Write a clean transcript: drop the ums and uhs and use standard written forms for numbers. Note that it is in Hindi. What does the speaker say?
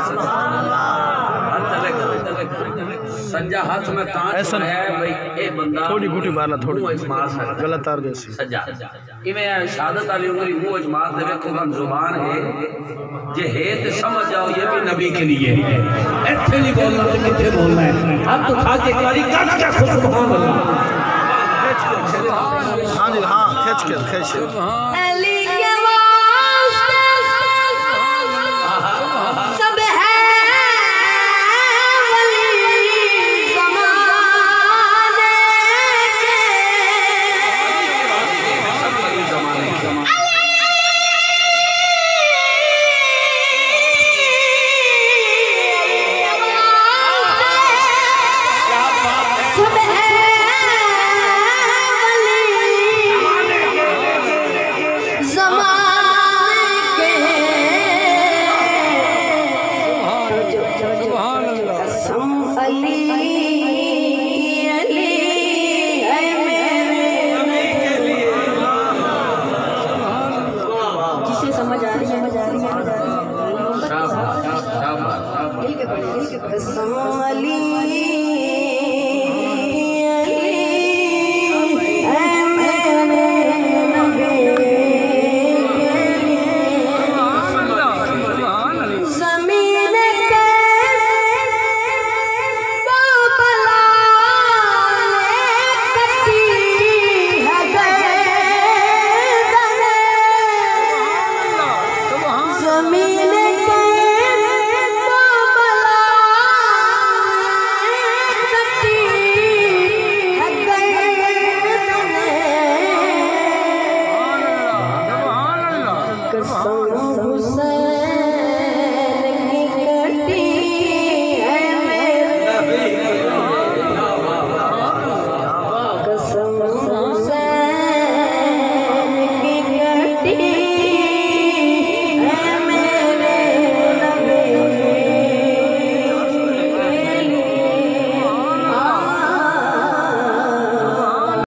सज्जा हाथ में कांच है भाई ए बंदा थोड़ी गुटी मारना थोड़ी गलत तार जैसी सज्जा इवें शहादत वाली उंगली मुंह च मार दे देखो हम जुबान है जे है ते समझ जाओ ये भी नबी के लिए है ऐसे नहीं बोलना तो किथे बोलना है अब तो खा के कारी काट के सुभान अल्लाह हां जी हां खींच के अली के वास्ते सब है वली ज़माने के